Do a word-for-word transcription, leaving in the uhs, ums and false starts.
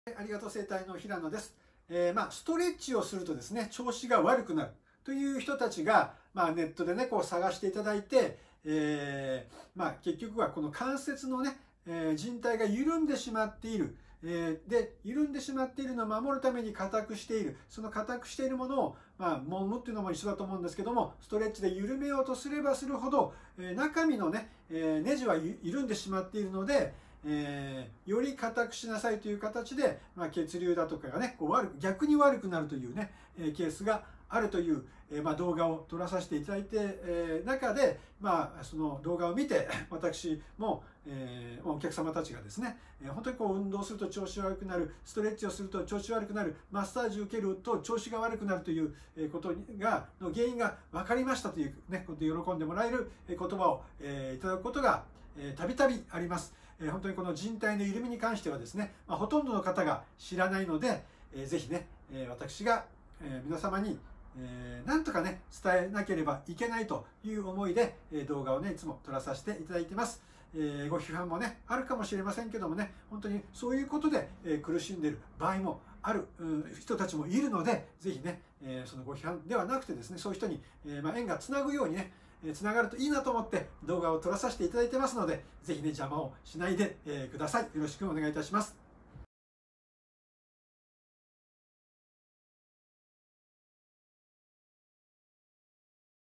ありがとう整体の平野です。えー、まあ、ストレッチをするとですね、調子が悪くなるという人たちが、まあ、ネットでね、こう探していただいて、えー、まあ、結局はこの関節のね、えー、靭帯が緩んでしまっている。えー、で、緩んでしまっているのを守るために硬くしている。その硬くしているものを、まあ、揉むっていうのも一緒だと思うんですけども、ストレッチで緩めようとすればするほど、えー、中身のね、えー、ネジは緩んでしまっているので、えー、より硬くしなさいという形で、まあ、血流だとかがね、こう悪く逆に悪くなるというね、えー、ケースがあるという、えーまあ、動画を撮らさせていただいて、えー、中で、まあ、その動画を見て私も、えー、お客様たちがですね、えー、本当にこう運動すると調子悪くなる、ストレッチをすると調子悪くなる、マッサージを受けると調子が悪くなるということがの原因が分かりましたというね、ことで喜んでもらえる言葉を、えー、いただくことがたびたびあります。えー、本当にこの靭帯の緩みに関してはですね、まあ、ほとんどの方が知らないので、えー、ぜひね、えー、私が、えー、皆様に、えー、なんとかね、伝えなければいけないという思いで、えー、動画をね、いつも撮らさせていただいています。えー、ご批判もね、あるかもしれませんけどもね、本当にそういうことで、えー、苦しんでいる場合もある、うん、人たちもいるので、ぜひね、えー、そのご批判ではなくてですね、そういう人に、えーまあ、縁がつなぐようにね、つながるといいなと思って動画を撮らさせていただいてますので、ぜひね、邪魔をしないでください。よろしくお願いいたします。